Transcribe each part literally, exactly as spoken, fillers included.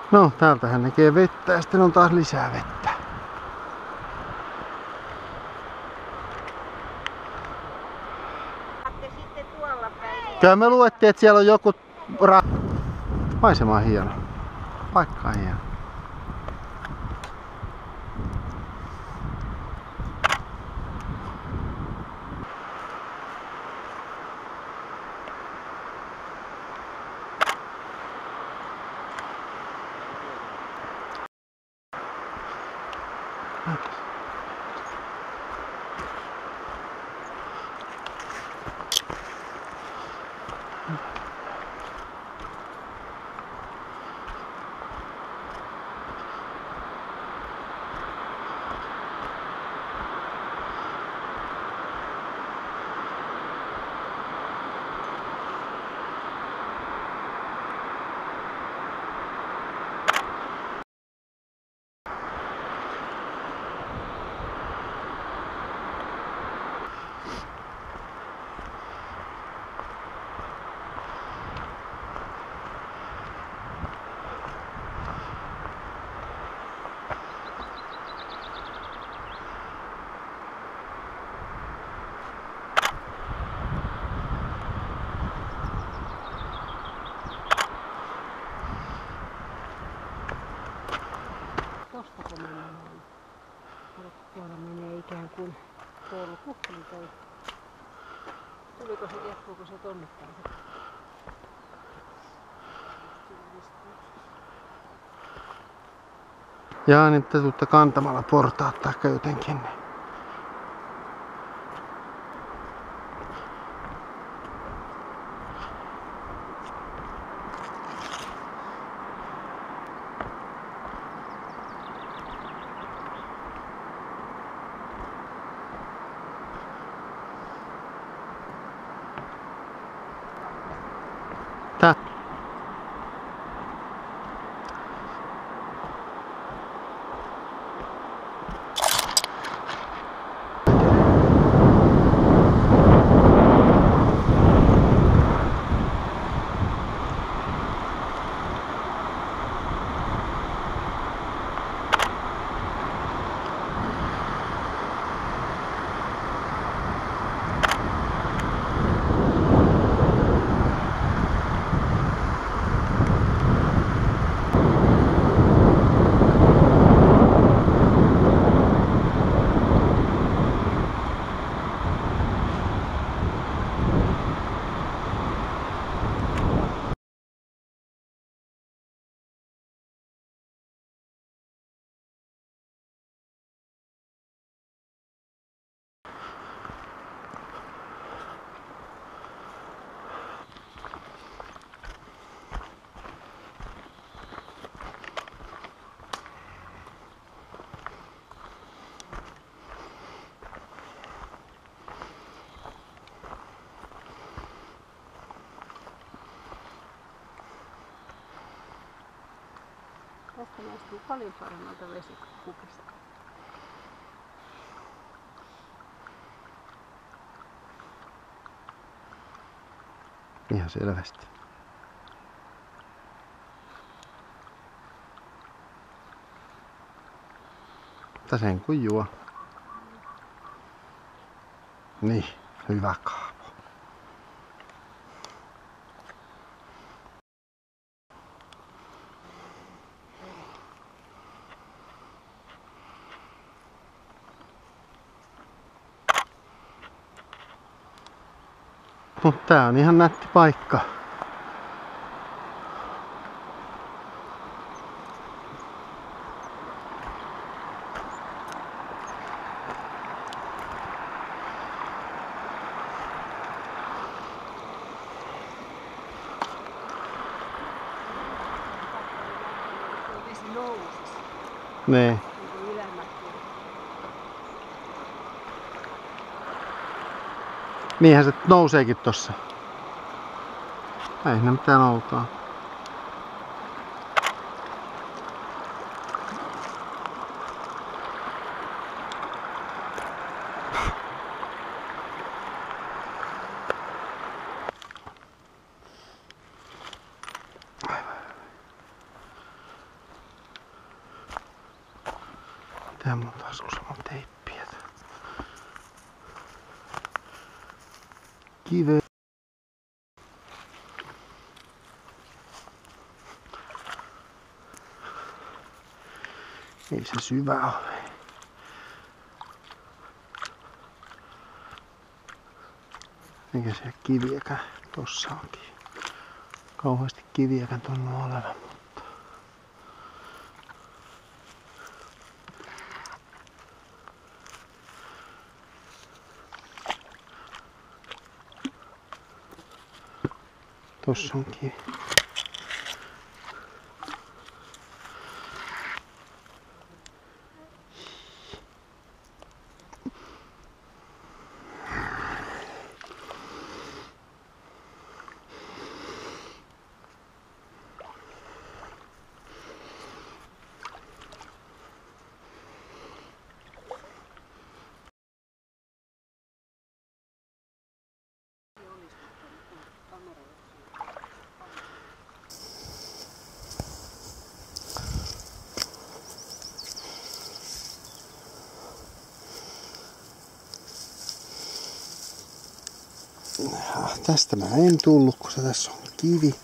No, täältähän näkee vettä ja sitten on taas lisää vettä. Sitten tuolla päin. Kyllä me luettiin, että siellä on joku ra... Maisema on hieno. Paikka on hieno. Tostako menee? Tuolla menee ikään kuin polku. Tuliko se, jatkuuko se tonne päin? Jaa, niin te tuutte kantamalla portaat taikka jotenkin. Tää. Tästä maistuu paljon paremmalta vesikukista. Ihan selvästi. Mutta sen kun juo. Niin, hyvä kaavo. Mutta tää on ihan nätti paikka. Vesi nousisi. Nee. Niinhän se nouseekin tossa. Ei ne mitään outoa. Mikä mun taskussa on teippiä? Kive. Ei se syvä ole. Eikä se kiviäkään. Tossa onkin. Kauheasti kiviäkään tunnu olevan. Tossa on kivi. Ja tästä mä en tullut, kun se tässä on kivi.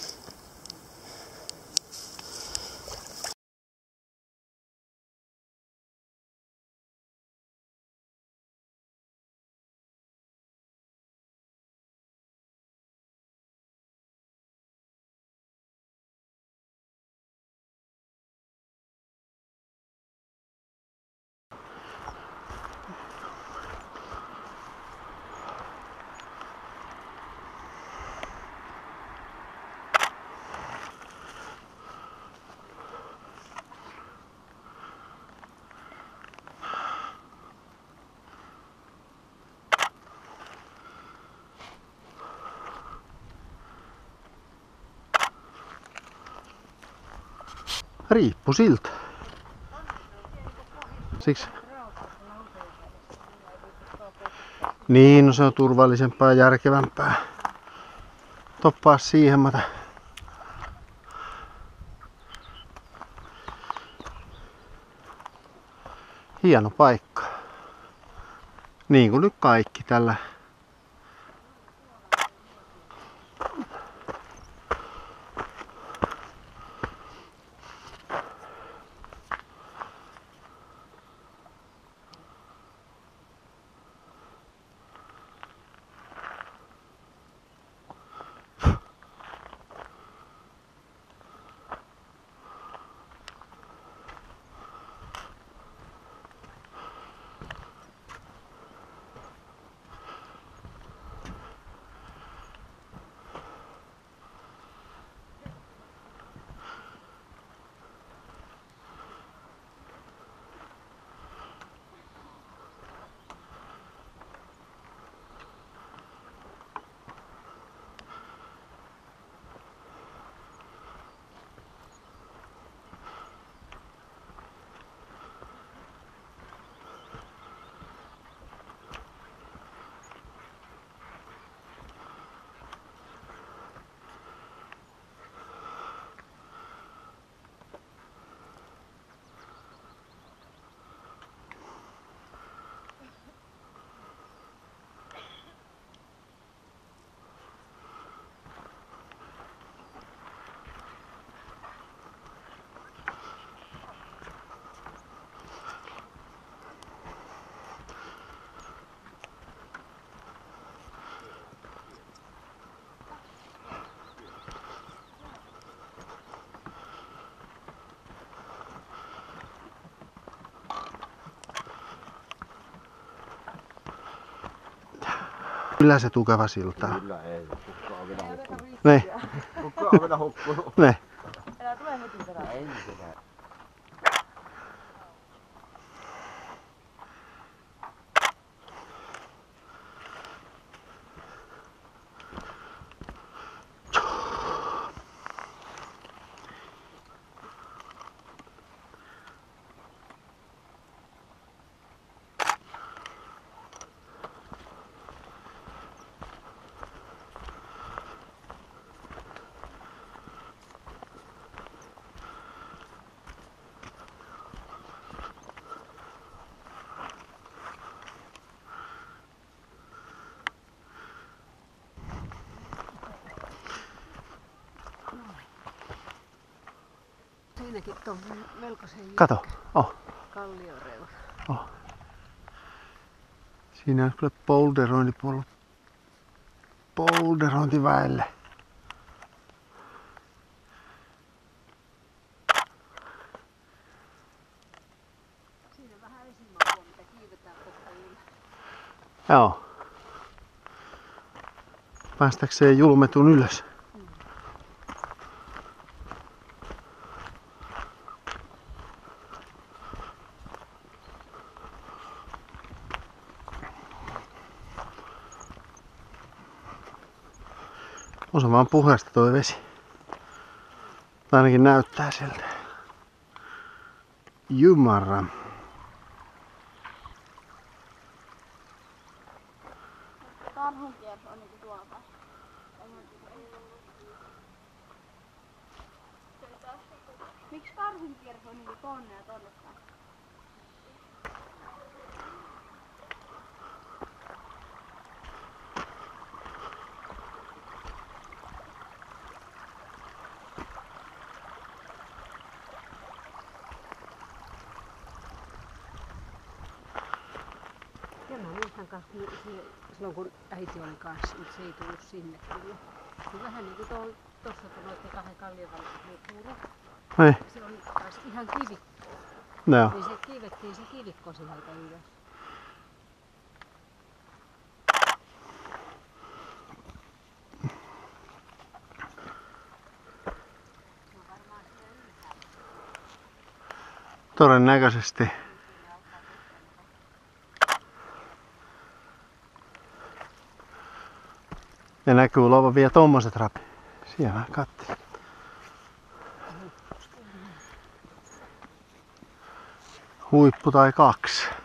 Riippu siltä. Siksi. Niin, no se on turvallisempaa ja järkevämpää. Toppaa siihen mä. Hieno paikka. Niin kuin nyt kaikki tällä. Kyllä se tukeva siltaa. Kyllä ei. Kukka on vielä hukkunut. Ne. Kukka on vielä hukkunut. Ne. Älä tule heti perään. Ei mitään. ainakin tuon melkoisen Kato. Oh. kallioreuna. Oh. Siinä on kyllä boulderointipuolella. Boulderointiväelle. Siinä vähän esimakua, mitä kiivetään kohta yllä. Joo. Päästäkseen julmetun ylös. On se vaan puhdasta toi vesi. Tai ainakin näyttää siltä. Jumara. Karhunkierros on niinku tuolta. Miksi karhunkierros on niinku tonne ja tonne päin? Ja mä muistan kanssa, kun se, silloin kun äiti oli kanssa, mutta se ei tullut sinne kyllä. Se vähän niin kuin tuossa kun noitte kahden kallion välillä Ei. se on taas ihan kivi. Joo. Niin se kiivettiin se kivikko sieltä ylös. Todennäköisesti. Ja näkyy olevan vielä tommoset rapi. Siellä vähän katselin. Huippu tai kaksi.